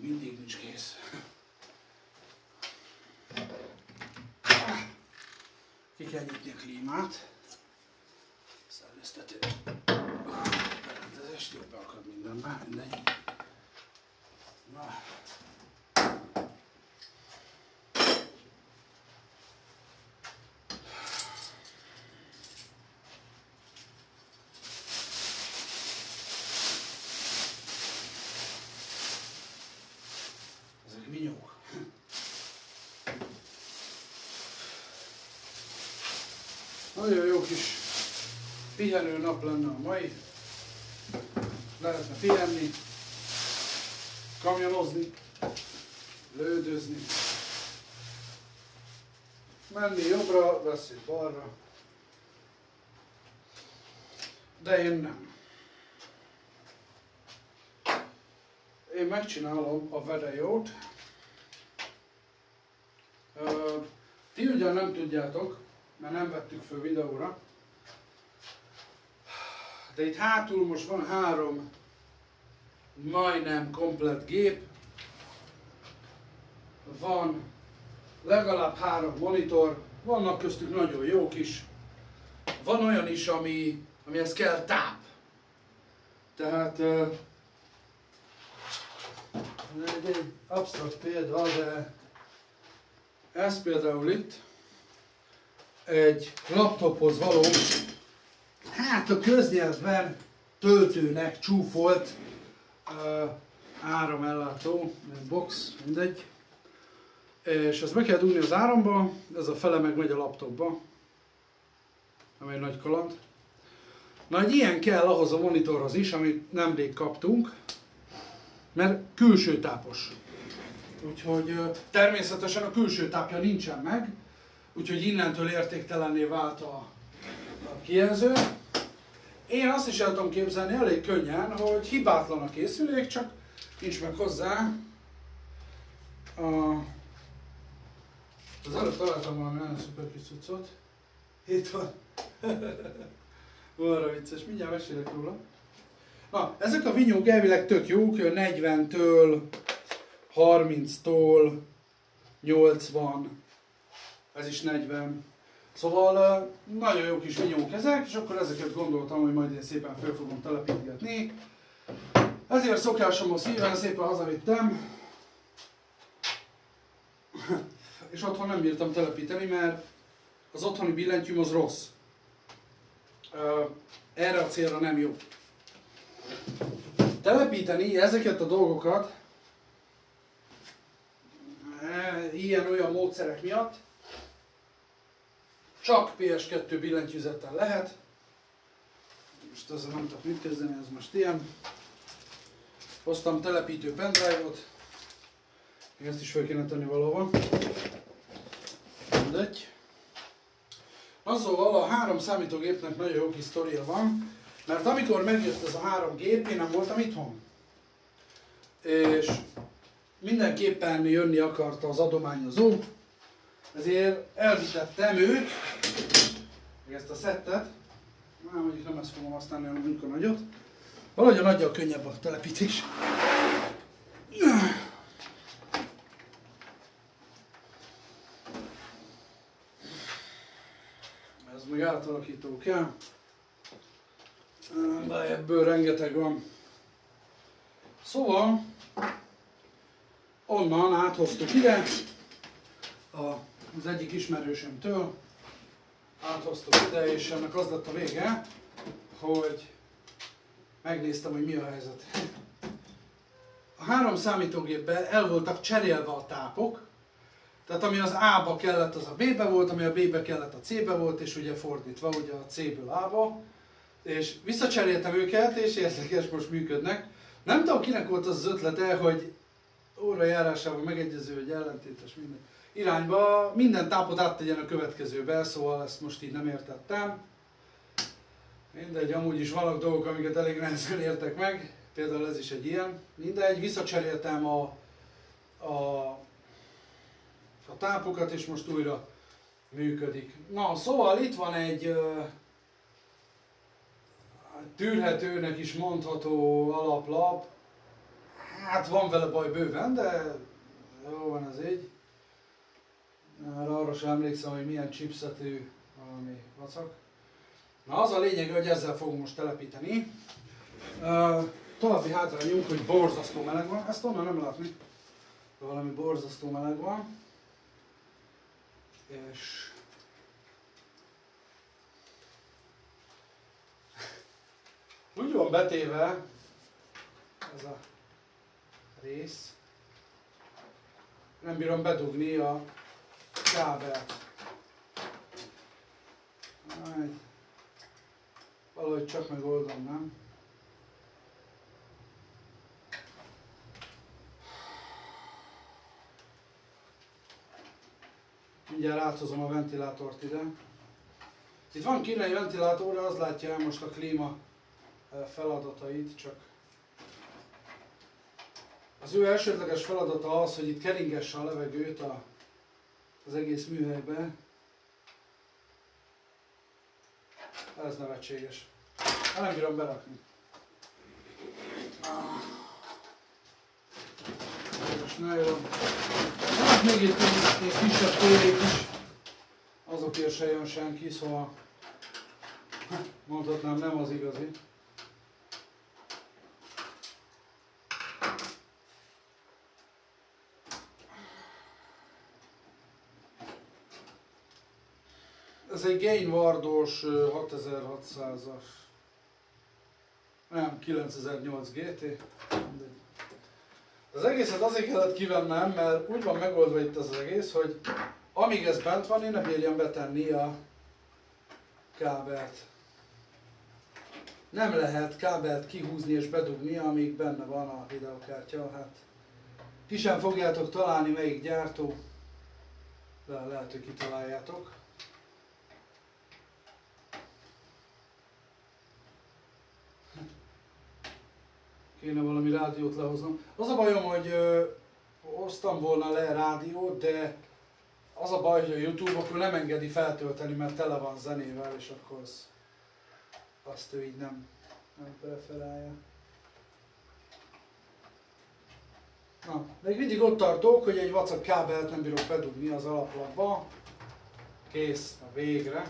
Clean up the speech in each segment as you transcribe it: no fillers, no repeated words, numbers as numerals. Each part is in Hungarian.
még mindig nincs kész. Ki kell nyitni a klímát. Szellőztető. Berendezést jobb beakad mindenben, mindegy. Na. Ezek vinyók. Nagyon jó kis pihenő nap lenne a mai. Lehetne pihenni, kamionozni, lődözni, menni jobbra, veszni balra, de én nem. Én megcsinálom a vedejót. Ti ugyan nem tudjátok, mert nem vettük föl videóra, de itt hátul most van 3 majdnem komplett gép, van legalább 3 monitor, vannak köztük nagyon jók is, van olyan is, amihez kell táp. Tehát egy absztrakt példa, de ez például itt egy laptophoz való, hát a köznyelvben töltőnek csúfolt áramellátó, box, mindegy. És ezt be kell dugni az áramba, ez a fele meg megy a laptopba, ami egy nagy kaland. Na egy ilyen kell ahhoz a monitorhoz is, amit nemrég kaptunk, mert külső tápos. Úgyhogy természetesen a külső tápja nincsen meg, úgyhogy innentől értéktelenné vált a kijelző. Én azt is el tudom képzelni elég könnyen, hogy hibátlan a készülék, csak nincs meg hozzá. Az előtt találtam valami nagyon szuper kis cuccot. Itt van. Valóra vicces, mindjárt mesélek róla. Na, ezek a vinyók elvileg tök jók, 40-től, 30-tól, 80, ez is 40. Szóval nagyon jó kis vinyók ezek, és akkor ezeket gondoltam, hogy majd én szépen fel fogom telepítgetni. Ezért szokásomhoz híven szépen hazavittem. És otthon nem bírtam telepíteni, mert az otthoni billentyűm az rossz. Erre a célra nem jó. Telepíteni ezeket a dolgokat ilyen-olyan módszerek miatt csak PS2 billentyűzettel lehet. Most ezzel nem tudok mit kezdeni, ez most ilyen. Hoztam telepítő pendrive-ot. Ezt is fel kéne tenni valahova. Mindegy. Azzal a 3 számítógépnek nagyon jó kis sztoria van, mert amikor megjött ez a 3 gép, én nem voltam itthon. És mindenképpen jönni akarta az adományozó, ezért elvitettem őt, ezt a szettet, mondjuk nem ezt fogom használni, hanem mondjuk a nagyot. Valahogy a nagyjal könnyebb a telepítés. Ez még átalakító kell, de ebből rengeteg van. Szóval onnan áthoztuk ide, az egyik ismerősömtől áthoztuk ide, és ennek az lett a vége, hogy megnéztem, hogy mi a helyzet. A 3 számítógépben el voltak cserélve a tápok, tehát ami az A-ba kellett, az a B-be volt, ami a B-be kellett, a C-be volt, és ugye fordítva, ugye a C-ből A-ba. És visszacseréltem őket, és érdekes, most működnek. Nem tudom, kinek volt az ötlete, hogy óra járásában megegyező, hogy ellentétes minden irányba minden tápot áttegyen a következőbe, szóval ezt most így nem értettem. Mindegy, amúgy is vannak dolgok, amiket elég nehezen értek meg, például ez is egy ilyen. Mindegy, visszacseréltem a tápokat, és most újra működik. Na, szóval itt van egy tűrhetőnek is mondható alaplap. Hát van vele baj bőven, de jó van ez így. Arra sem emlékszem, hogy milyen chipsetű valami vacak. Na az a lényeg, hogy ezzel fogunk most telepíteni. További hátrányunk, hogy borzasztó meleg van, ezt onnan nem látni. De valami borzasztó meleg van. És úgy van betéve ez a rész, nem bírom bedugni a kábelt. Valahogy csak megoldom, nem? Mindjárt áthozom a ventilátort ide. Itt van kint egy ventilátor, az látja el most a klíma feladatait, csak az ő elsődleges feladata az, hogy itt keringesse a levegőt az egész műhelybe. Ez nevetséges. Nem bírom berakni. Most nagyon. Hát még itt egy kisebb térék is. Azokért se jön senki, szóval mondhatnám, nem az igazi. Ez egy Gainwardos 6600-as, nem, 9008 GT. Az egészet azért kellett kivennem, mert úgy van megoldva itt az egész, hogy amíg ez bent van, én ne bírjam betenni a kábelt. Nem lehet kábelt kihúzni és bedugni, amíg benne van a videokártya. Hát ki sem fogjátok találni, melyik gyártó, de lehet, hogy kitaláljátok. Kéne valami rádiót lehoznom. Az a bajom, hogy hoztam volna le rádiót, de az a baj, hogy a YouTube akkor nem engedi feltölteni, mert tele van zenével, és akkor azt ő így nem preferálja. Na, még mindig ott tartok, hogy egy vacak kábelt nem bírok bedugni az alaplapba. Kész, a végre.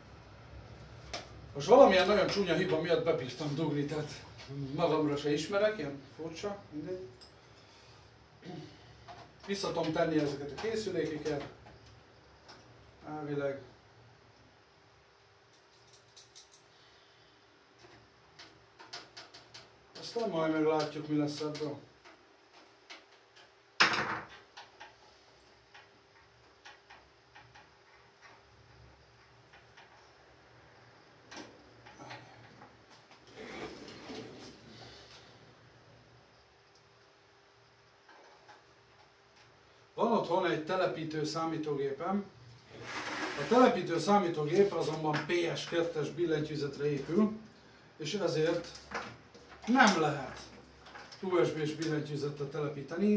Most valamilyen nagyon csúnya hiba miatt bebírtam dugni, tehát magamra se ismerek, ilyen furcsa, mindegy. Vissza tudom tenni ezeket a készülékeket. Elvileg. Aztán majd meglátjuk, mi lesz ebből. Van otthon egy telepítő számítógépem. A telepítő számítógép azonban PS2-es billentyűzetre épül, és ezért nem lehet USB-s billentyűzetet telepíteni,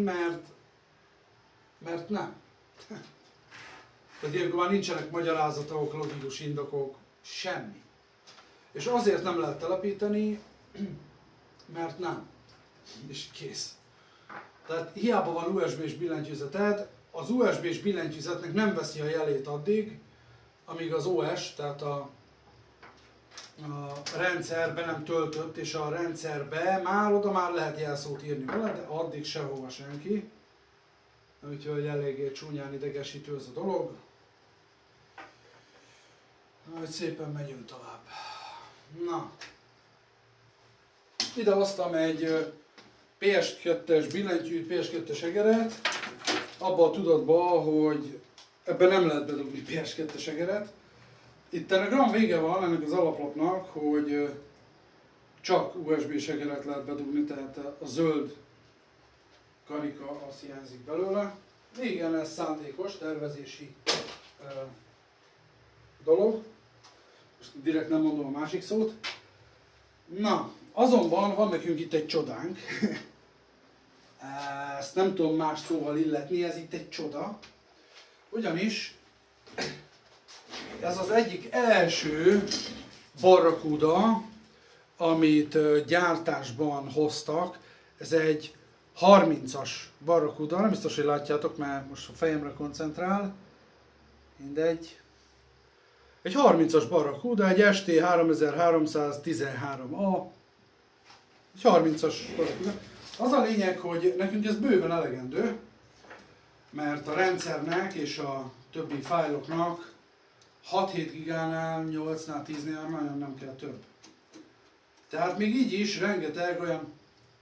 mert nem. Tehát ilyenkor már nincsenek magyarázatok, logikus indokok, semmi. És azért nem lehet telepíteni, mert nem. És kész. Tehát hiába van USB-s billentyűzeted, az USB-s billentyűzetnek nem veszi a jelét addig, amíg az OS, tehát a rendszerbe nem töltött, és a rendszerbe már oda már lehet jelszót írni vele, de addig sehova senki. Úgyhogy eléggé csúnyán idegesítő ez a dolog. Majd szépen megyünk tovább. Na. Ide hoztam egy PS2-es billentyűt, PS2-es egeret, abban a tudatban, hogy ebben nem lehet bedugni PS2-es egeret. Itt ennek olyan vége van ennek az alaplapnak, hogy csak USB-s egeret lehet bedugni, tehát a zöld karika az hiányzik belőle. Igen, ez szándékos, tervezési dolog. Most direkt nem mondom a másik szót. Na, azonban van nekünk itt egy csodánk. Ezt nem tudom más szóval illetni, ez itt egy csoda. Ugyanis ez az egyik első Barracuda, amit gyártásban hoztak. Ez egy 30-as Barracuda, nem biztos, hogy látjátok, mert most a fejemre koncentrál. Mindegy. Egy 30-as Barracuda, egy ST 3313A. Egy 30-as Barracuda. Az a lényeg, hogy nekünk ez bőven elegendő, mert a rendszernek és a többi fájloknak 6-7 gigánál, 8-nál, 10-nél nagyon nem kell több. Tehát még így is rengeteg olyan...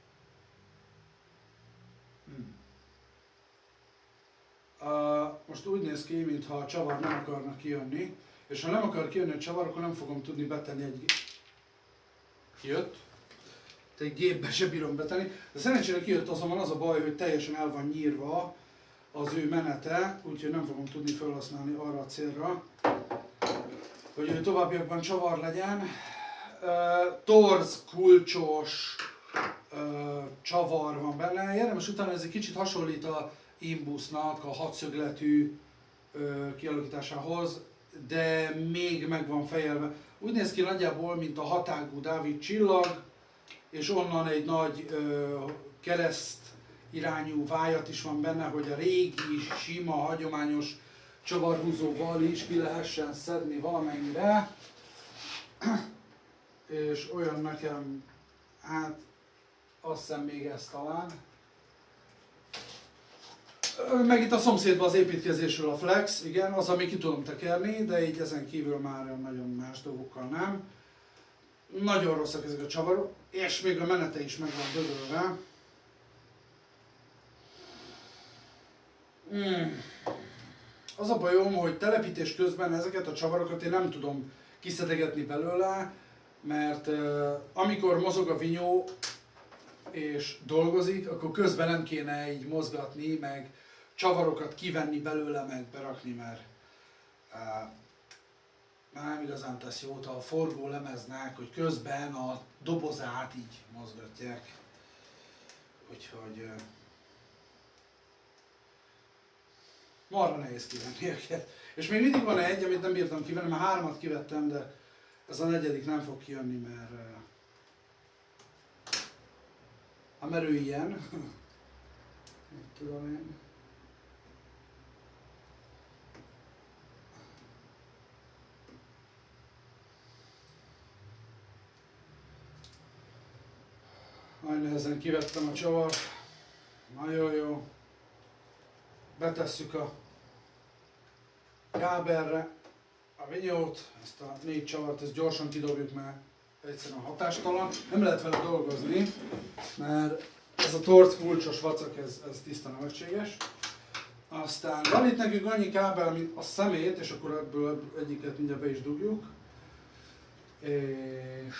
Most úgy néz ki, mintha a csavar nem akarna kijönni, és ha nem akar kijönni a csavar, akkor nem fogom tudni betenni egy... Kijött. Egy gépbe se bírom betenni. De szerencsére kijött, azonban az a baj, hogy teljesen el van nyírva az ő menete, úgyhogy nem fogom tudni felhasználni arra a célra, hogy ő továbbiakban csavar legyen. Torz, kulcsos csavar van benne. Érdemes utána ez egy kicsit hasonlít a Imbusnak a hatszögletű kialakításához, de még meg van fejelve. Úgy néz ki nagyjából, mint a hatágú Dávid csillag, és onnan egy nagy kereszt irányú vájat is van benne, hogy a régi, sima, hagyományos csavarhúzóval is ki lehessen szedni valamennyire. És olyan nekem, hát azt hiszem még ez talán. Meg itt a szomszédban az építkezésről a Flex, igen, az, ami ki tudom tekerni, de így ezen kívül már nagyon más dolgokkal nem. Nagyon rosszak ezek a csavarok, és még a menete is meg van dögölve. Az a bajom, hogy telepítés közben ezeket a csavarokat én nem tudom kiszedegetni belőle, mert amikor mozog a vinyó és dolgozik, akkor közben nem kéne így mozgatni, meg csavarokat kivenni belőle, meg berakni, mert nem igazán tesz jót a forgó lemeznek, hogy közben a dobozát így mozgatják. Úgyhogy marha nehéz kivenni őket. És még mindig van egy, amit nem bírtam kivenni, már 3-at kivettem, de ez a 4. nem fog kijönni, mert mert ő ilyen. Tudom én. Nagy nehezen kivettem a csavart. Nagyon jó. Betesszük a kábelre a vinyót, ezt a 4 csavart, ezt gyorsan kidobjuk, mert egyszerűen hatástalan. Nem lehet vele dolgozni, mert ez a torz kulcsos vacak, ez tiszta nevetséges. Aztán van itt nekünk annyi kábel, mint a szemét, és akkor ebből egyiket mindjárt be is dugjuk. És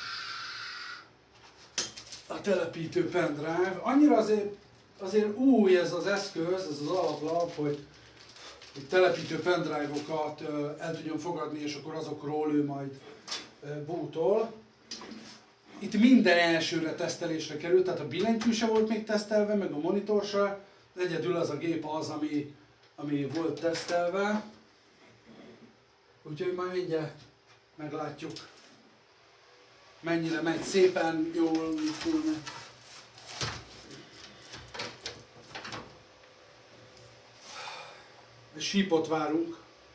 a telepítő pendrive. Annyira azért új ez az eszköz, ez az alaplap, hogy telepítő pendrive-okat el tudjon fogadni, és akkor azokról ő majd bootol. Itt minden elsőre tesztelésre került, tehát a billentyű se volt még tesztelve, meg a monitor se. Egyedül az a gép az, ami volt tesztelve. Úgyhogy majd mindjárt meglátjuk, mennyire megy szépen, jól. Sípot várunk.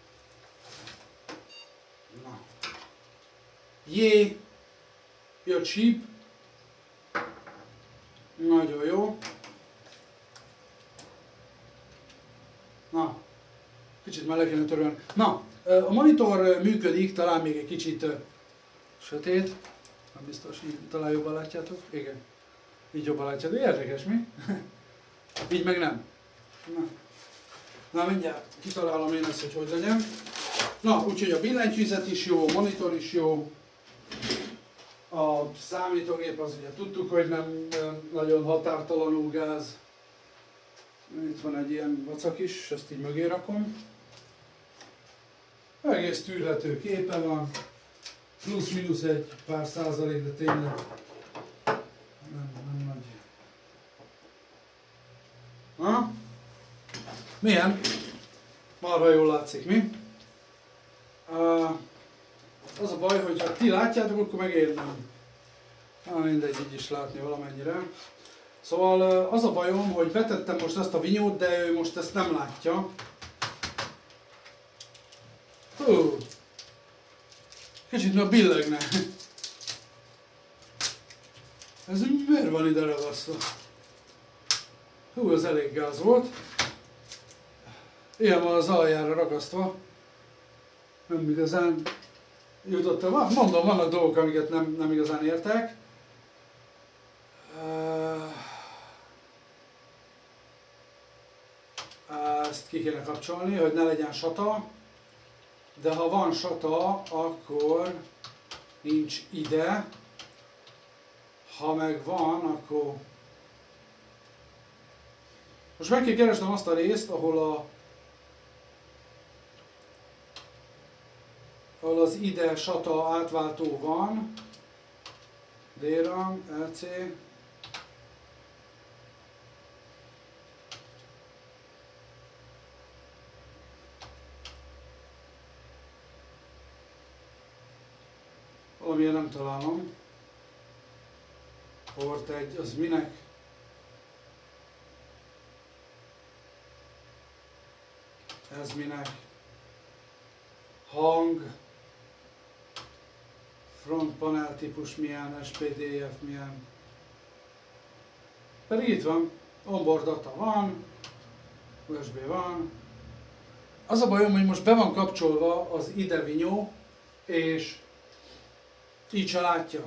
Na. Jé! Jött síp. Nagyon jó. Na. Kicsit már le kéne törölni. Na. A monitor működik, talán még egy kicsit sötét. Nem biztos, így talán jobban látjátok. Igen. Így jobban látjátok. Érdekes, mi? Így meg nem. Na. Na mindjárt kitalálom én ezt, hogy legyen. Na, úgyhogy a billentyűzet is jó, a monitor is jó. A számítógép az ugye tudtuk, hogy nem nagyon határtalanul gáz. Itt van egy ilyen vacak is, ezt így mögé rakom. Egész tűrhető képe van. Plusz-minusz egy pár százalék, de tényleg nem nagy. Na? Milyen? Marha jól látszik, mi? Az a baj, hogy ha ti látjátok, akkor meg én nem. Mindegy, így is látni valamennyire. Szóval az a bajom, hogy betettem most ezt a vinyót, de ő most ezt nem látja. Hú, kicsit már billegne. Ez miért van ide ragasztva? Hú, ez elég gáz volt. Ilyen van az aljára ragasztva. Nem igazán jutottam. Mondom, vannak dolgok, amiket nem igazán értek. Ezt ki kéne kapcsolni, hogy ne legyen sata. De ha van sata, akkor nincs ide. Ha meg van, akkor... Most meg kell keresnem azt a részt, ahol az ide sata átváltó van. DRAM, LC. Valamilyen nem találom. Port 1, az minek? Ez minek? Hang. Front panel típus milyen, SPDF milyen. Pedig itt van. Onboard data van. USB van. Az a bajom, hogy most be van kapcsolva az ide vinyó, és így se látja.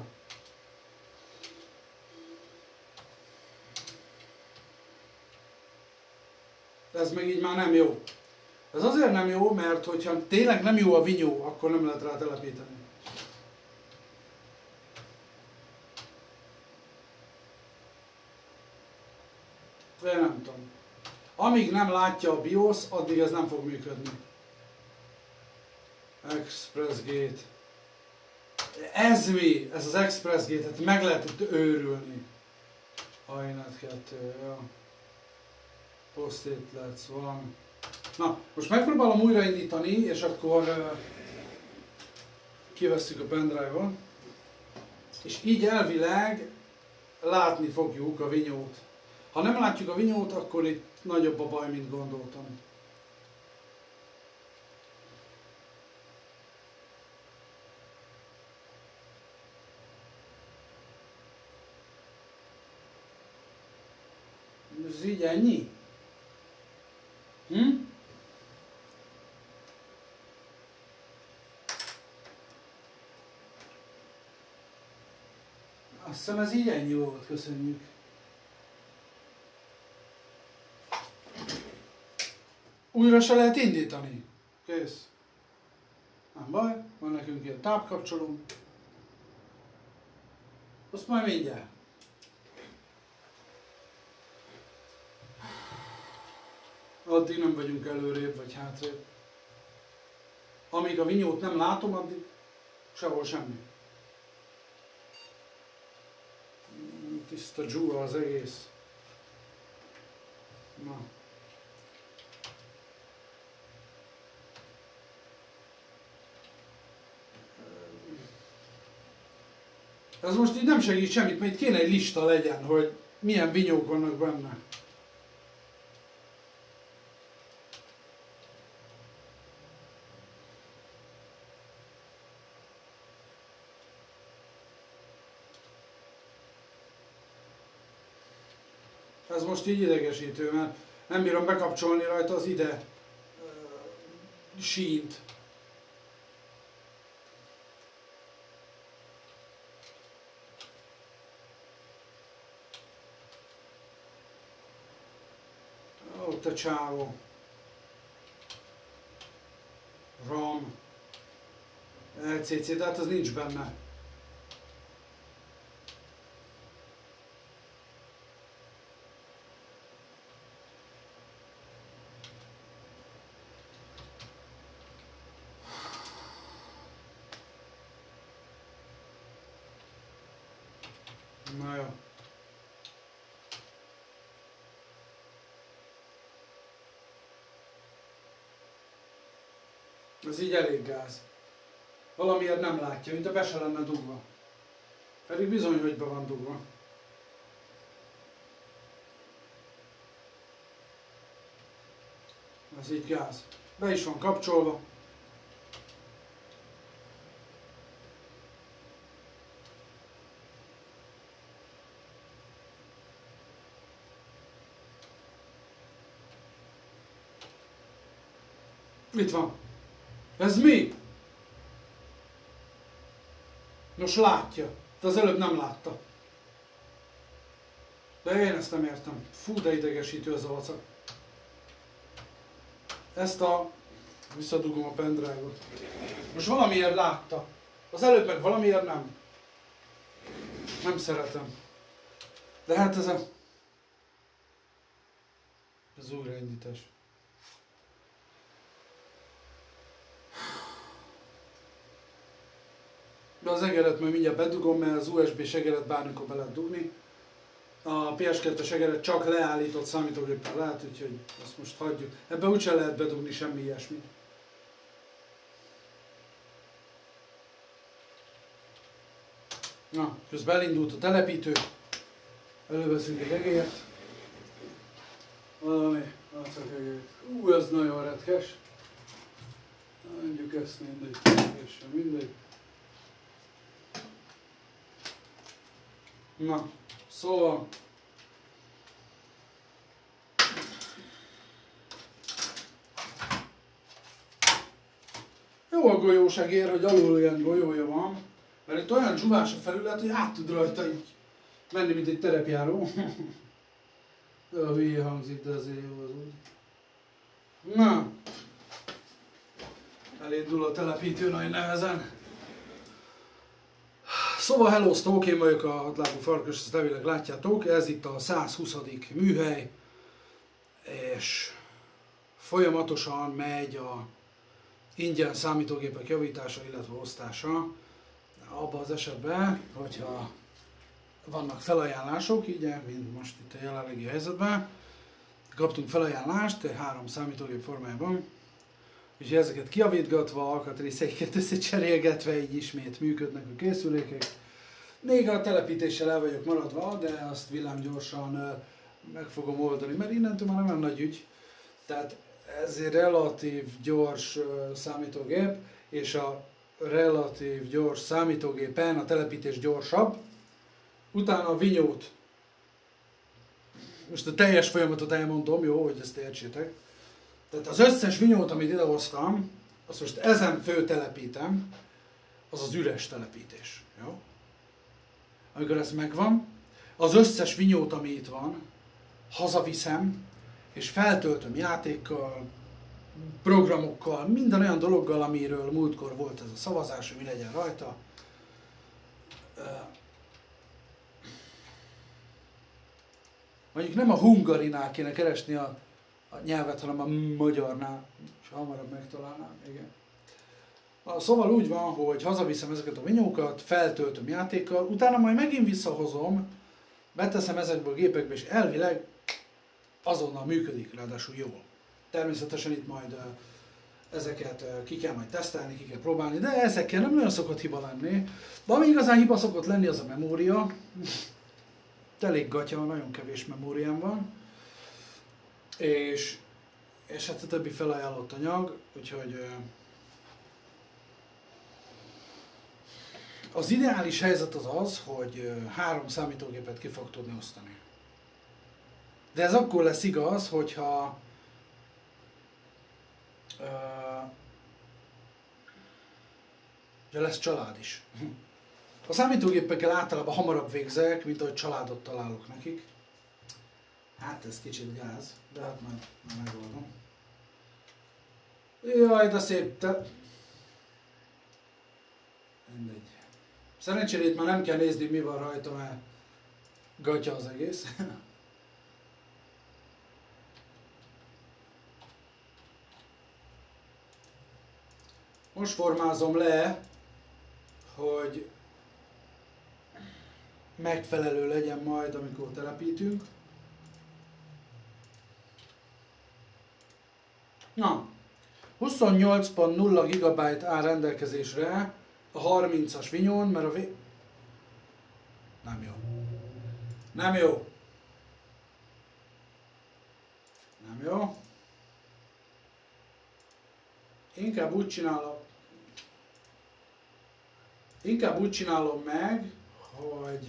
Ez meg így már nem jó. Ez azért nem jó, mert hogyha tényleg nem jó a vinyó, akkor nem lehet rá telepíteni. De nem tudom. Amíg nem látja a BIOS, addig ez nem fog működni. Express Gate. Ez mi? Ez az Express Gate-et meg lehetett őrülni. Ajnet 2, ja. Post-it van. Na, most megpróbálom újraindítani, és akkor kivesszük a pendrive-ot. És így elvileg látni fogjuk a vinyót. Ha nem látjuk a vinyót, akkor itt nagyobb a baj, mint gondoltam. Ez így ennyi? Azt hiszem ez így ennyi volt, köszönjük. Újra se lehet indítani. Kész. Nem baj, van nekünk ilyen tápkapcsoló. Azt majd mindjárt. Addig nem vagyunk előrébb vagy hátrébb. Amíg a vinyót nem látom, addig sehol semmi. Tiszta dzsúra az egész. Na. Ez most így nem segít semmit, mert itt kéne egy lista legyen, hogy milyen vinyók vannak benne. Ez most így idegesítő, mert nem bírom bekapcsolni rajta az ide sínt. Ott a csávó. RAM. LCC, de hát az nincs benne. Na jó. Ez így elég gáz. Valamiért nem látja, mint a be se lenne dugva. Pedig bizony, hogy be van dugva. Ez így gáz. Be is van kapcsolva. Itt van. Ez mi? Nos látja. De az előbb nem látta. De én ezt nem értem. Fú, de idegesítő ez a vacak. Ezt a... Visszadugom a pendrive-ot. Most valamiért látta. Az előbb meg valamiért nem. Nem szeretem. De hát ez a... Ez újraindítás. De az egeret majd mindjárt bedugom, mert az USB-s egeret bármikor be lehet dugni. A PS2-es egeret csak leállított számítógéppel lehet, úgyhogy azt most hagyjuk. Ebbe úgyse lehet bedugni semmi ilyesmit. Na, közben elindult a telepítő. Előveszünk egy egért. Valami, látszak egért. Ez nagyon retkes. Mondjuk ezt mindegy, teljesen mindegy. Na, szóval... Jó a golyósegér, hogy alul ilyen golyója van, mert itt olyan dzsuvás a felület, hogy át tud rajta így menni, mint egy terepjáró. A hülye hangzik, de azért jó az úgy. Na, elindul a telepítő nagy nehezen. Szóval hellóztok, én vagyok a hatlábú farkas, ezt elvileg látjátok, ez itt a 120. műhely, és folyamatosan megy a ingyen számítógépek javítása, illetve osztása, abban az esetben, hogyha vannak felajánlások, így, mint most itt a jelenlegi helyzetben, kaptunk felajánlást 3 számítógép formájában, és ezeket kijavítgatva, alkatrészeiket összecserélgetve, így ismét működnek a készülékek. Még a telepítéssel el vagyok maradva, de azt villámgyorsan meg fogom oldani, mert innentől már nem olyan nagy ügy. Tehát ez egy relatív gyors számítógép, és a relatív gyors számítógépen a telepítés gyorsabb. Utána a vinyót. Most a teljes folyamatot elmondom, jó, hogy ezt értsétek. Tehát az összes vinyót, amit idehoztam, azt most ezen föltelepítem, az az üres telepítés. Jó? Amikor ez megvan, az összes vinyót, ami itt van, hazaviszem, és feltöltöm játékkal, programokkal, minden olyan dologgal, amiről múltkor volt ez a szavazás, hogy mi legyen rajta. Mondjuk nem a hungarinál kéne keresni a nyelvet, hanem a magyarnál, és hamarabb megtalálnám, igen. Szóval úgy van, hogy hazaviszem ezeket a vinyókat, feltöltöm játékkal, utána majd megint visszahozom, beteszem ezekből a gépekbe, és elvileg azonnal működik, ráadásul jól. Természetesen itt majd ezeket ki kell majd tesztelni, ki kell próbálni, de ezekkel nem nagyon szokott hiba lenni. De ami igazán hiba szokott lenni, az a memória. Elég gatya, nagyon kevés memóriám van. És hát a többi felajánlott anyag, úgyhogy az ideális helyzet az az, hogy 3 számítógépet ki fog tudni osztani. De ez akkor lesz igaz, hogyha lesz család is. A számítógépekkel általában hamarabb végzek, mint ahogy családot találok nekik. Hát ez kicsit gáz, de hát már megoldom. Jaj, de szép, te... Mindegy. Szerencsére itt már nem kell nézni, mi van rajta, mert gatya az egész. Most formázom le, hogy megfelelő legyen majd, amikor telepítünk. Na, 28.0 GB áll rendelkezésre a 30-as vinyón, mert nem jó. Nem jó. Nem jó. Inkább úgy csinálom meg, hogy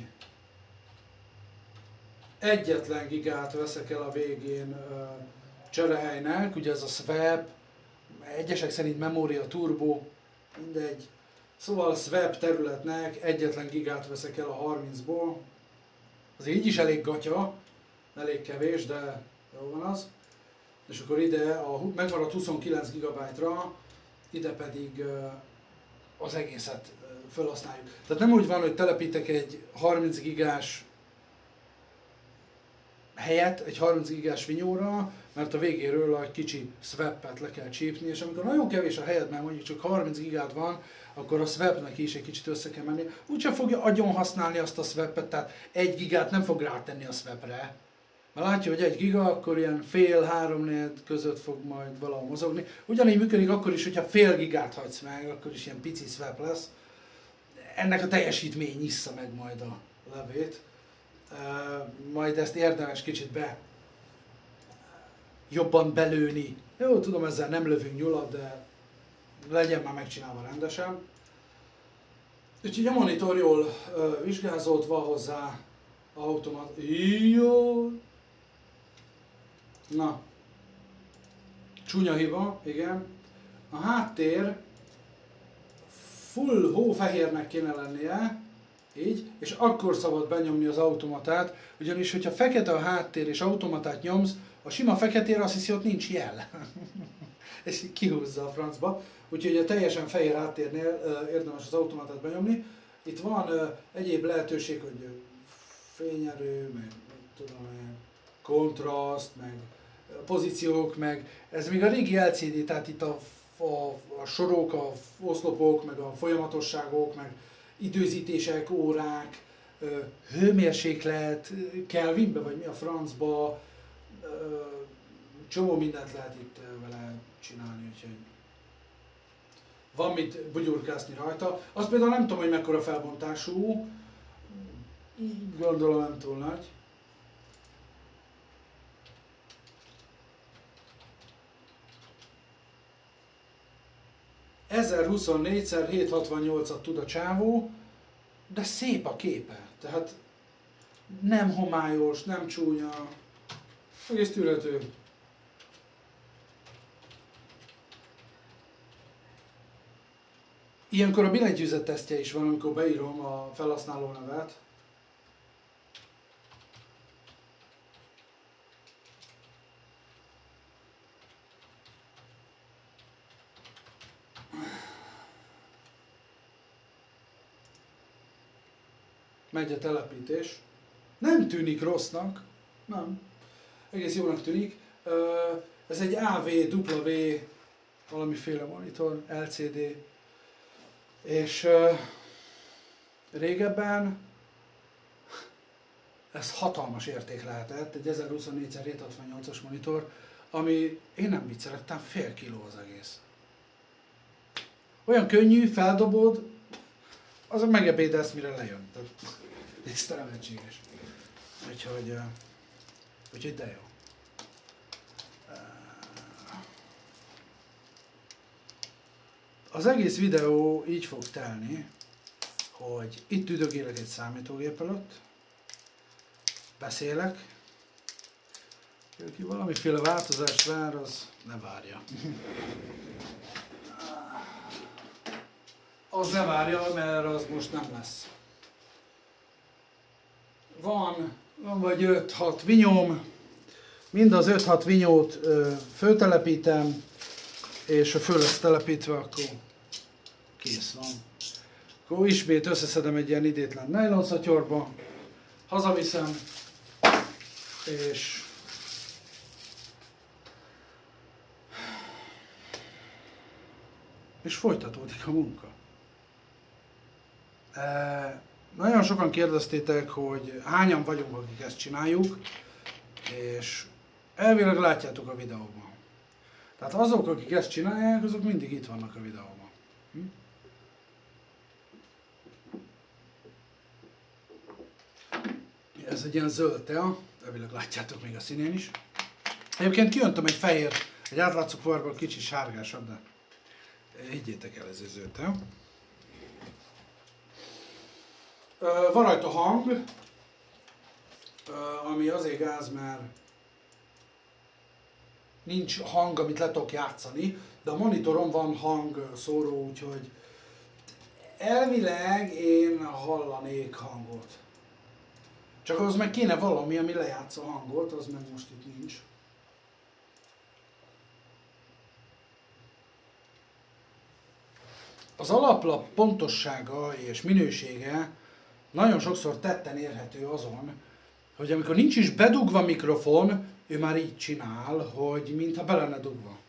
egyetlen gigát veszek el a végén cserehelynek, ugye ez a swap, egyesek szerint memória turbo, mindegy. Szóval a swap területnek egyetlen gigát veszek el a 30-ból. Az így is elég gatya, elég kevés, de jó van az. És akkor ide megmaradt 29 GB-ra, ide pedig az egészet felhasználjuk. Tehát nem úgy van, hogy telepítek egy 30 gigás helyet, egy 30 gigás vinyóra, mert a végéről egy kicsi swap-et le kell csípni, és amikor nagyon kevés a helyed, mert mondjuk csak 30 gigád van, akkor a swap-nek is egy kicsit össze kell menni. Úgyse fogja agyon használni azt a swap-et, tehát 1 gigát nem fog rátenni a swap-re. Mert látja, hogy 1 giga, akkor ilyen fél-3 között fog majd valahol mozogni. Ugyanígy működik akkor is, hogyha fél gigát hagysz meg, akkor is ilyen pici swap lesz. Ennek a teljesítmény nyissza meg majd a levét. Majd ezt érdemes kicsit jobban belőni. Jó, tudom, ezzel nem lövünk nyulat, de legyen már megcsinálva rendesen. Úgyhogy a monitor jól vizsgázott, van hozzá automat. Jó. Na. Csúnya hiba, igen. A háttér full hófehérnek kéne lennie, így, és akkor szabad benyomni az automatát, ugyanis, hogyha fekete a háttér és automatát nyomsz, a sima feketére azt hiszi, ott nincs jel. És kihúzza a francba. Úgyhogy a teljesen fehér háttérnél érdemes az automatát benyomni. Itt van egyéb lehetőség, hogy fényerő, meg tudom, kontraszt, meg pozíciók, meg ez még a régi LCD, tehát itt a sorok, a oszlopok, meg a folyamatosságok, meg időzítések, órák, hőmérséklet, Kelvinbe, vagy mi a francba, csomó mindent lehet itt vele csinálni, úgyhogy van mit bugyurkászni rajta. Azt például nem tudom, hogy mekkora felbontású, gondolom nem túl nagy. ...1024x768-at tud a csávó, de szép a képe. Tehát nem homályos, nem csúnya, egész tűrhető. Ilyenkor a billentyűzet tesztje is van, amikor beírom a felhasználó nevet. Megy a telepítés. Nem tűnik rossznak, nem. Egész jónak tűnik. Ez egy AV-W valamiféle monitor, LCD. És régebben ez hatalmas érték lehetett, egy 1024x768-as monitor, ami, én nem viccelek, fél kiló az egész. Olyan könnyű, feldobod, azok megebédelsz, mire lejön. Ez nevetséges. Úgyhogy de jó. Az egész videó így fog telni, hogy itt üdögélek egy számítógép előtt, beszélek, aki valamiféle változást vár, az ne várja. Az ne várja, mert az most nem lesz. Van vagy 5-6 vinyóm, mind az 5-6 vinyót föltelepítem, és ha föl lesz telepítve, akkor kész van. Akkor ismét összeszedem egy ilyen idétlen nejlonszatyorba, hazaviszem, és folytatódik a munka. Nagyon sokan kérdeztétek, hogy hányan vagyunk, akik ezt csináljuk, és elvileg látjátok a videóban. Tehát azok, akik ezt csinálják, azok mindig itt vannak a videóban. Ez egy ilyen zöld tea, elvileg látjátok még a színén is. Egyébként kiöntöm egy fehér, egy átlátszó poárból kicsit sárgásabb, de Higgyétek el, ez őzőte. Van rajta hang, ami azért gáz, mert nincs hang, amit le tudok játszani, de a monitoron van hangszóró, úgyhogy elvileg én hallanék hangot. Csak az meg kéne valami, ami lejátsza a hangot, az meg most itt nincs. Az alaplap pontossága és minősége nagyon sokszor tetten érhető azon, hogy amikor nincs is bedugva mikrofon, ő már így csinál, hogy mintha be lenne dugva.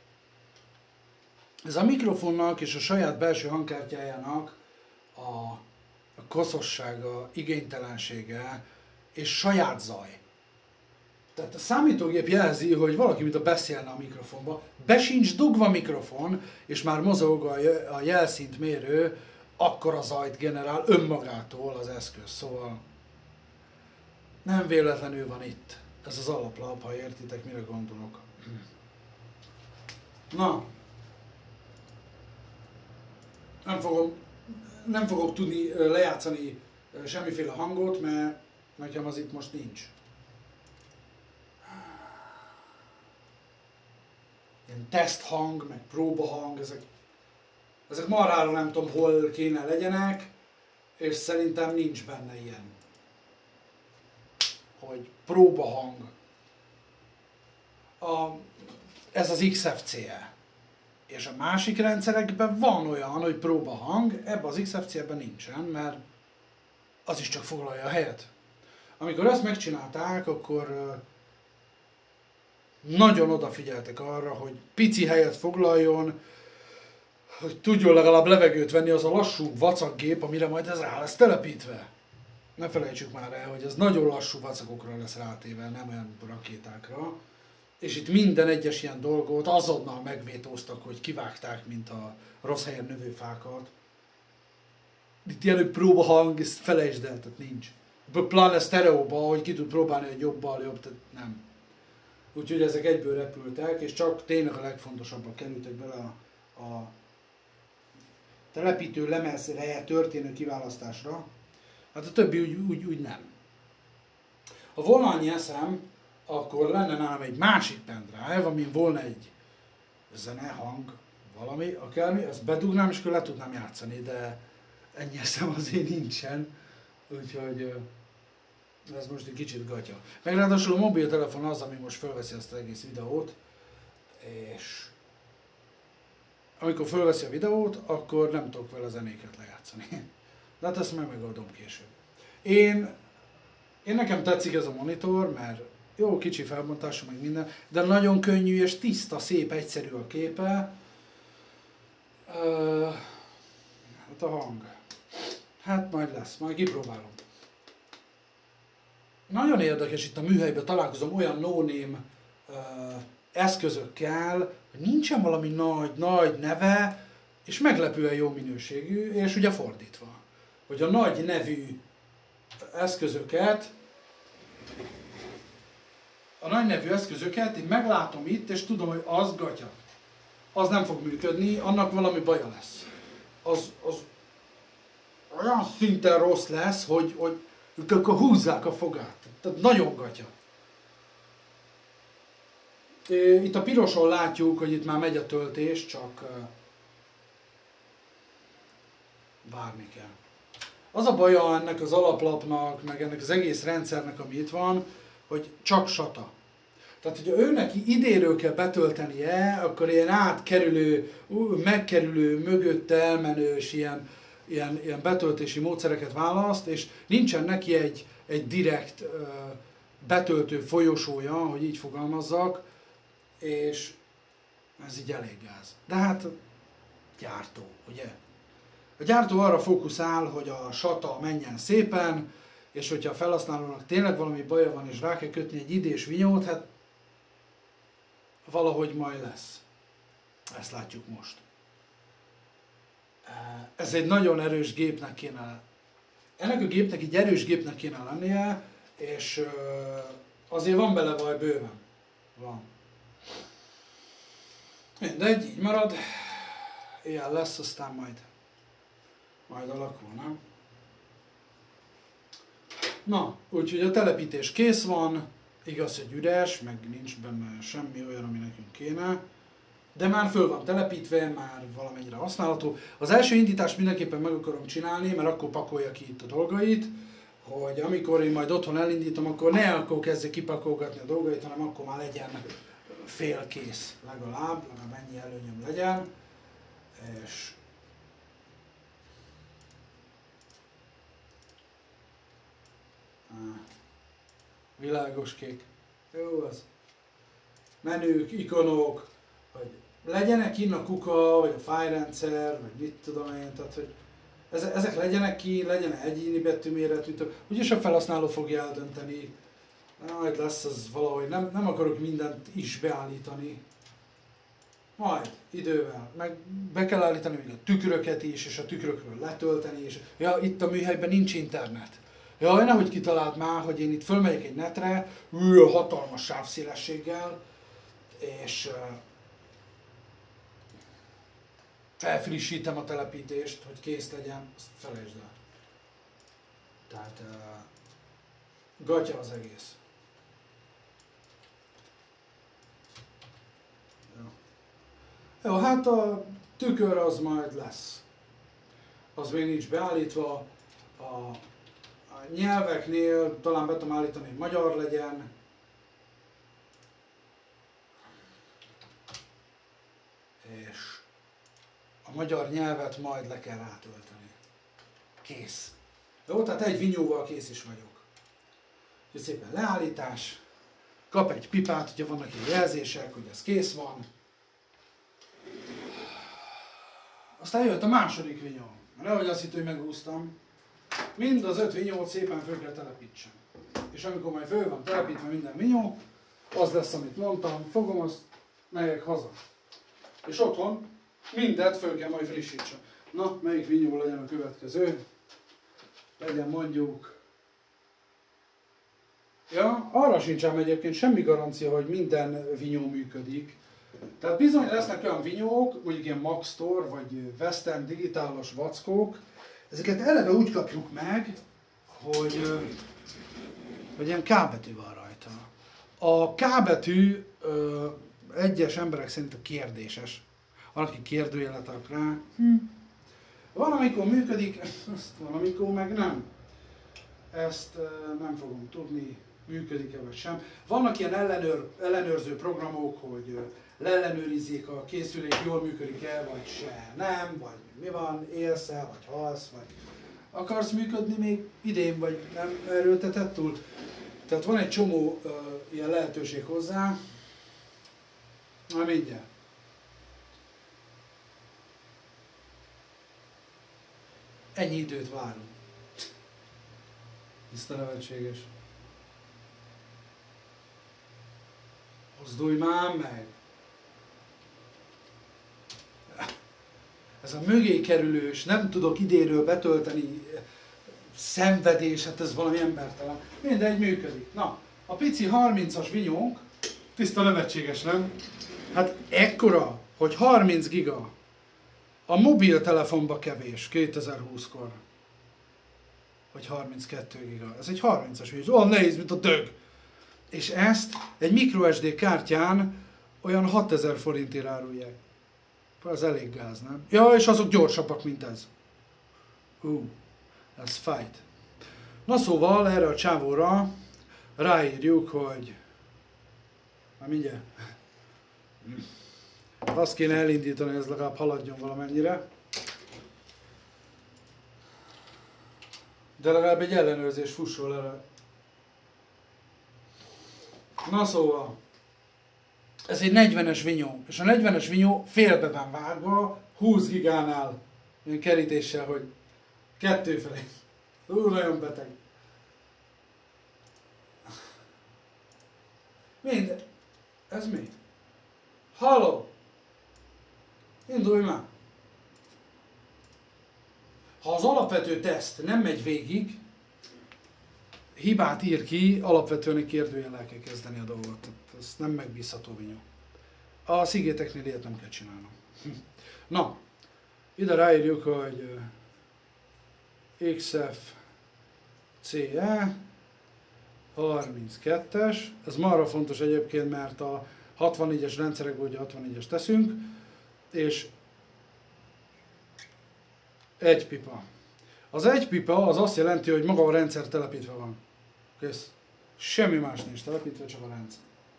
Ez a mikrofonnak és a saját belső hangkártyájának a koszossága, igénytelensége és saját zaj. Tehát a számítógép jelzi, hogy valaki mintha beszélne a mikrofonba, be sincs dugva mikrofon, és már mozog a jelszint mérő, akkora zajt generál önmagától az eszköz. Szóval nem véletlenül van itt. Ez az alaplap, ha értitek, mire gondolok. Na, nem fogok tudni lejátszani semmiféle hangot, mert nekem az itt most nincs. Ilyen teszthang, meg próbahang, ezek marhára nem tudom hol kéne legyenek, és szerintem nincs benne ilyen, hogy próbahang. Ez az XFCE. És a másik rendszerekben van olyan, hogy próbahang, ebben az XFCE-ben nincsen, mert az is csak foglalja a helyet. Amikor ezt megcsinálták, akkor nagyon odafigyeltek arra, hogy pici helyet foglaljon, hogy tudjon legalább levegőt venni az a lassú vacaggép, amire majd ez rá lesz telepítve. Ne felejtsük már el, hogy ez nagyon lassú vacakokra lesz rátéve, nem olyan rakétákra. És itt minden egyes ilyen dolgot azonnal megvétóztak, hogy kivágták, mint a rossz helyen növő fákat. Itt ilyen próbahang, ezt felejtsd el, tehát nincs. Pláne sztereóba, hogy ki tud próbálni, hogy jobbal jobb, tehát nem. Úgyhogy ezek egyből repültek, és csak tényleg a legfontosabbak kerültek bele a telepítő lemezre történő kiválasztásra. Hát a többi úgy nem. Ha volna annyi eszem, akkor lenne nálam egy másik pendrive, amin volna egy zene, hang, valami, akármi, ezt bedugnám, és akkor le tudnám játszani, de ennyi eszem azért nincsen, úgyhogy ez most egy kicsit gatya. Meg ráadásul a mobiltelefon az, ami most felveszi ezt az egész videót, és amikor felveszi a videót, akkor nem tudok vele zenéket lejátszani. De hát ezt megoldom később. Én nekem tetszik ez a monitor, mert jó kicsi felbontású, meg minden, de nagyon könnyű és tiszta, szép, egyszerű a képe. Hát a hang. Hát majd lesz, majd kipróbálom. Nagyon érdekes, itt a műhelyben találkozom olyan no-name eszközökkel, hogy nincsen valami nagy neve, és meglepően jó minőségű, és ugye fordítva. Hogy a nagy nevű eszközöket, én meglátom itt, és tudom, hogy az gatya. Az nem fog működni, annak valami baja lesz. Az olyan szinten rossz lesz, hogy akkor húzzák a fogát. Tehát nagyon gatya. Itt a piroson látjuk, hogy itt már megy a töltés, csak várni kell. Az a baja ennek az alaplapnak, meg ennek az egész rendszernek, ami itt van, hogy csak SATA. Tehát, hogyha ő neki idéről kell betöltenie, akkor ilyen átkerülő, megkerülő, mögötte elmenős ilyen betöltési módszereket választ, és nincsen neki egy direkt betöltő folyosója, hogy így fogalmazzak, és ez így elég gáz. De hát gyártó, ugye? A gyártó arra fókuszál, hogy a SATA menjen szépen, és hogyha a felhasználónak tényleg valami baja van, és rá kell kötni egy idés vinyót, hát valahogy majd lesz. Ezt látjuk most. Ez egy nagyon erős gépnek kéne, ennek a gépnek egy erős gépnek kéne lennie, és azért van bele vaj bőven. Van. Mindegy, így marad. ilyen lesz, aztán majd alakul, nem? Na, úgyhogy a telepítés kész van, igaz, hogy üres, meg nincs benne semmi olyan, ami nekünk kéne, de már föl van telepítve, már valamennyire használható. Az első indítást mindenképpen meg akarom csinálni, mert akkor pakolja ki itt a dolgait, hogy amikor én majd otthon elindítom, akkor ne akkor kezdje kipakolgatni a dolgait, hanem akkor már legyen félkész legalább ennyi előnyöm legyen. És világos kék. Jó az. Menük, ikonok, hogy legyenek kinn a kuka, vagy a fájrendszer, vagy mit tudom én, tehát hogy ezek legyenek ki, legyen egyéni betűméretű, úgyis a felhasználó fogja eldönteni. Majd lesz az valahogy, nem akarok mindent is beállítani. Majd idővel, meg be kell állítani még a tükröket is, és a tükrökről letölteni, és ja, itt a műhelyben nincs internet. Jaj, nehogy kitalált már, hogy én itt fölmegyek egy netre, hatalmas sávszélességgel, és felfrissítem a telepítést, hogy kész legyen, azt felejtsd el. Tehát gatya az egész. Jó, hát a tükör az majd lesz. Az még nincs beállítva. A nyelveknél talán be tudom állítani, hogy magyar legyen. És a magyar nyelvet majd le kell rátölteni. Kész. Jó, tehát egy vinyóval kész is vagyok. Úgyhogy szépen leállítás. Kap egy pipát, hogyha vannak ilyen jelzések, hogy ez kész van. Aztán jött a második vinyó. Nehogy azt hitt, hogy megúsztam. Mind az 5 vinyót szépen föl kell telepítsem. És amikor majd föl van telepítve minden vinyó, az lesz, amit mondtam, fogom, azt megyek haza. És otthon mindet föl kell majd frissítsem. Na, melyik vinyó legyen a következő? Legyen mondjuk... Ja, arra sincsen egyébként semmi garancia, hogy minden vinyó működik. Tehát bizony lesznek olyan vinyók, mondjuk ilyen Maxtor, vagy Western digitálos vackók, ezeket eleve úgy kapjuk meg, hogy ilyen K betű van rajta. A K betű egyes emberek szerint a kérdéses. Van, aki kérdőjelet ad rá. Van, amikor működik, van, amikor meg nem. Ezt nem fogom tudni, működik-e vagy sem. Vannak ilyen ellenőrző programok, hogy leellenőrizzék a készülék, jól működik-e, vagy se, nem, vagy mi van, élsz-e, vagy halsz, vagy akarsz működni még idén, vagy nem erőltetett túl. Tehát van egy csomó ilyen lehetőség hozzá. Na mindjárt. Ennyi időt várunk. Tiszta nevetséges. Mozdulj már meg! Ez a mögé kerülős, nem tudok idéről betölteni szenvedés, hát ez valami embertelen. Mindegy, működik. Na, a pici 30-as vinyónk, tiszta nevetséges, nem? Hát ekkora, hogy 30 giga. A mobiltelefonba kevés 2020-kor. Vagy 32 giga. Ez egy 30-as vinyó. Olyan nehéz, mint a dög. És ezt egy microSD kártyán olyan 6000 forintért árulják. Az elég gáz, nem? Ja, és azok gyorsabbak, mint ez. Ez fájt. Na szóval erre a csávóra ráírjuk, hogy... Na mindjárt. Azt kéne elindítani, hogy ez legalább haladjon valamennyire. De legalább egy ellenőrzés fusson erre. Na szóval, ez egy 40-es vinyó, és a 40-es vinyó félbe van vágva, 20 gigánál, ilyen kerítéssel, hogy kettő felé. Nagyon beteg. Minden. Ez mi? Halló! Indulj már! Ha az alapvető teszt nem megy végig, hibát ír ki, alapvetően egy kérdőjellel kell kezdeni a dolgot. Ez nem megbízható vinyó. A Seagateknél ilyet nem kell csinálnom. Na, Ide ráírjuk, hogy XFCE 32-es. Ez marra fontos egyébként, mert a 64-es rendszerekből ugye 64-es teszünk, és egy pipa. Az egy pipa az azt jelenti, hogy maga a rendszer telepítve van. Kész. Semmi más nincs telepítve, csak a rendszer.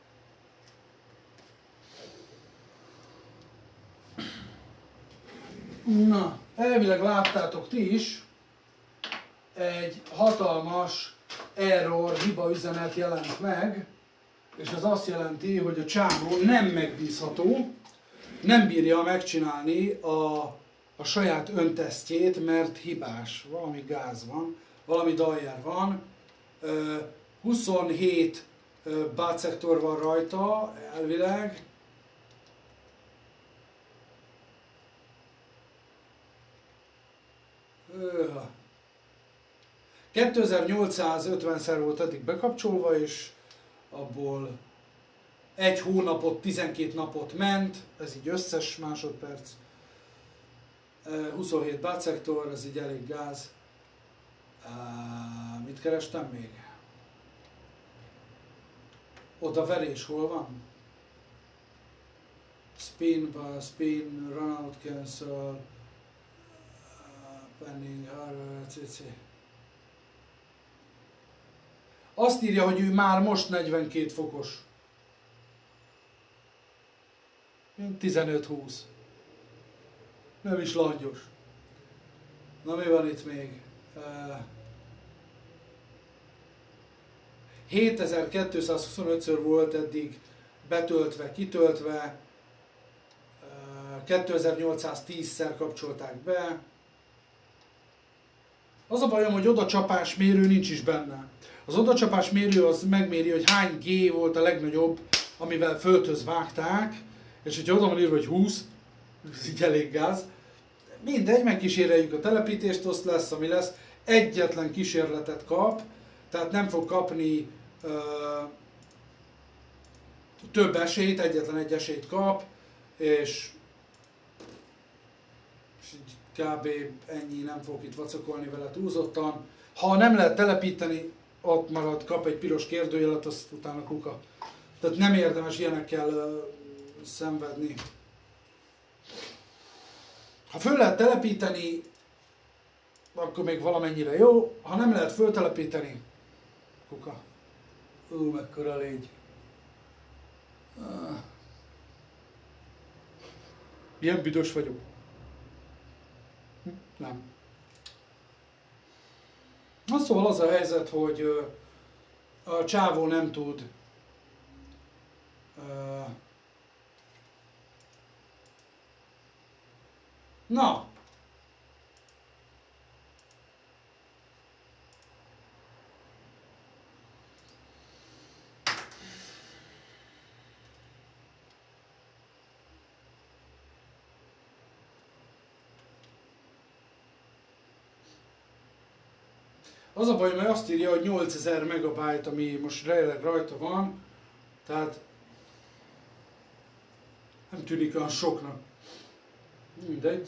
Na, elvileg láttátok ti is, egy hatalmas error, hiba üzenet jelent meg, és ez azt jelenti, hogy a csávó nem megbízható, nem bírja megcsinálni a saját öntesztjét, mert hibás, valami gáz van, valami dajer van, 27 bátszektor van rajta, elvileg. Öh. 2850-szer volt eddig bekapcsolva, és abból egy hónapot, 12 napot ment, ez így összes másodperc. 27 bátszektor, ez így elég gáz. Mit kerestem még? Oda verés hol van? Spin, runout, cancel, pending, cc. Azt írja, hogy ő már most 42 fokos. 15-20. Nem is langyos. Na mi van itt még? 7225-ször volt eddig betöltve, kitöltve. 2810-szer kapcsolták be. Az a bajom, hogy odacsapás mérő nincs is benne. Az odacsapás mérő az megméri, hogy hány G volt a legnagyobb, amivel földhöz vágták, és hogyha oda van írva, hogy 20, ez így elég gáz. Mindegy, megkíséreljük a telepítést, azt lesz, ami lesz. Egyetlen kísérletet kap, tehát nem fog kapni több esélyt, egyetlen egy esélyt kap, és így kb. Ennyi, nem fog itt vacakolni vele túlzottan. Ha nem lehet telepíteni, ott marad, kap egy piros kérdőjelet, azt utána kuka. Tehát nem érdemes ilyenekkel szenvedni. Ha föl lehet telepíteni, akkor még valamennyire jó. Ha nem lehet föltelepíteni, kuka. Mekkora légy. Ilyen büdös vagyok. Nem. Na szóval az a helyzet, hogy a csávó nem tud na! Az a baj, mert azt írja, hogy 8000 megabyte, ami most rajta van, tehát nem tűnik olyan soknak. Mindegy.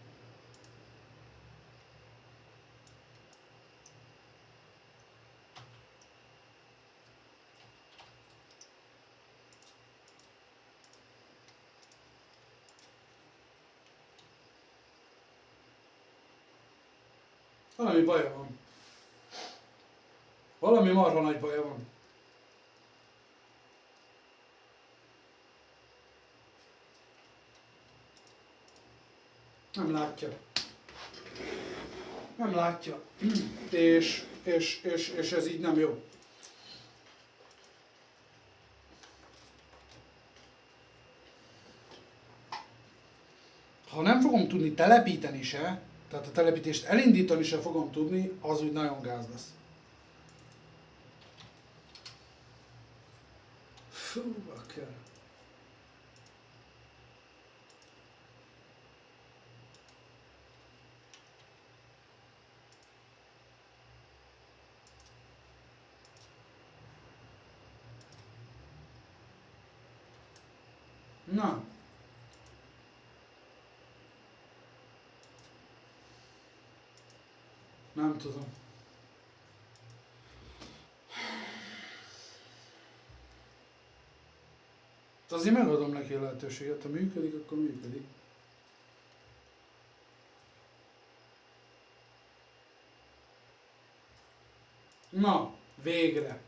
Valami baja van. Valami marha nagy baja van. Nem látja. Nem látja. És ez így nem jó. Ha nem fogom tudni telepíteni se, tehát a telepítést elindítani se fogom tudni, az úgy nagyon gáz lesz. Fú, bakker. Na. Nem tudom. Azért megadom neki a lehetőséget, ha működik, akkor működik. Na, végre!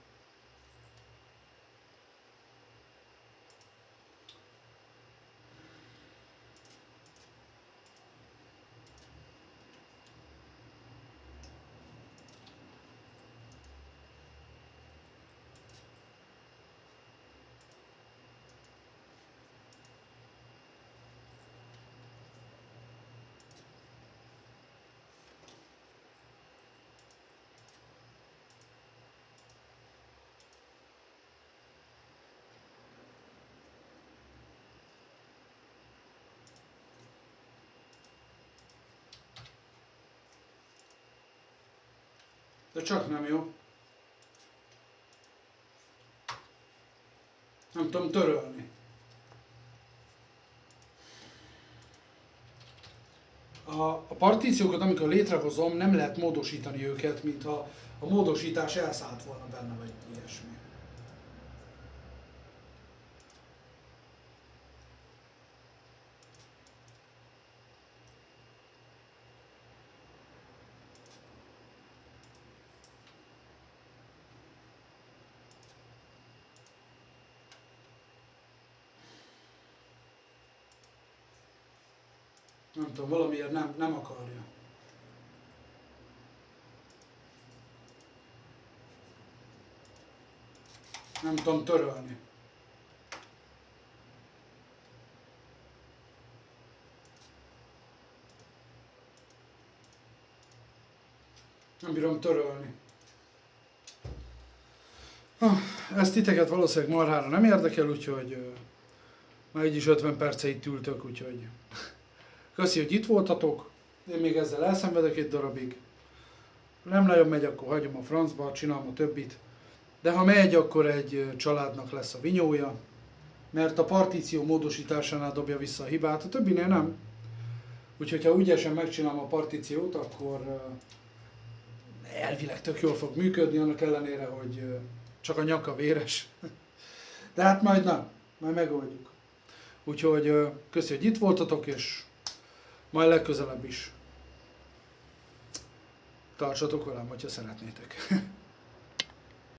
De csak nem jó. Nem tudom törölni. A partíciókat, amikor létrehozom, nem lehet módosítani őket, mintha a módosítás elszállt volna benne, vagy ilyesmi. Nem tudom, valamiért nem akarja. Nem tudom törölni. Nem bírom törölni. Ezt titeket valószínűleg marhára nem érdekel, úgyhogy már így is 50 perce itt ültök, úgyhogy köszi, hogy itt voltatok. Én még ezzel elszenvedek egy darabig. Ha nem nagyon megy, akkor hagyom a francba, csinálom a többit. De ha megy, akkor egy családnak lesz a vinyója, mert a partíció módosításánál dobja vissza a hibát, a többinél nem. Úgyhogy ha ügyesen megcsinálom a partíciót, akkor elvileg tök jól fog működni, annak ellenére, hogy csak a nyaka véres. De hát majd nem, majd megoldjuk. Úgyhogy köszi, hogy itt voltatok, és majd legközelebb is tartsatok velem, hogyha szeretnétek.